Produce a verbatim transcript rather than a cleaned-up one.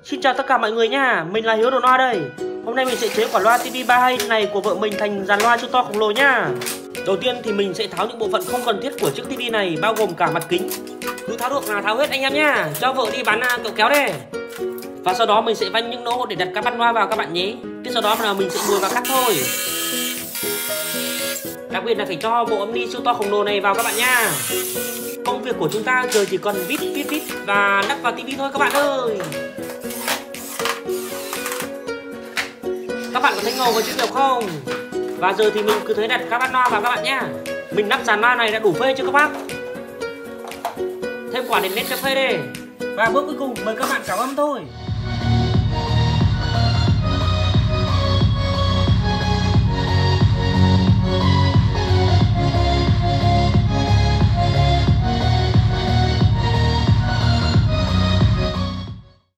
Xin chào tất cả mọi người nha, mình là Hiếu Đồ Loa đây. Hôm nay mình sẽ chế quả loa ti vi ba hay này của vợ mình thành dàn loa siêu to khổng lồ nha. Đầu tiên thì mình sẽ tháo những bộ phận không cần thiết của chiếc tivi này, bao gồm cả mặt kính. Cứ tháo được là tháo hết anh em nha, cho vợ đi bán kẹo kéo đây. Và sau đó mình sẽ vanh những lỗ để đặt các bát loa vào các bạn nhé. Tiếp sau đó là mình sẽ mùi và cắt thôi. Đặc biệt là phải cho bộ âm ni siêu to khổng lồ này vào các bạn nha. Công việc của chúng ta giờ chỉ cần vít vít vít và lắp vào tivi thôi các bạn ơi. Các bạn có thấy ngầu và chuyên nghiệp không? Và giờ thì mình cứ thế đặt các bát loa vào các bạn nhé. Mình lắp dàn loa này đã đủ phê chưa các bác? Thêm quả đèn led cho phê đây. Và bước cuối cùng mời các bạn cảm âm thôi.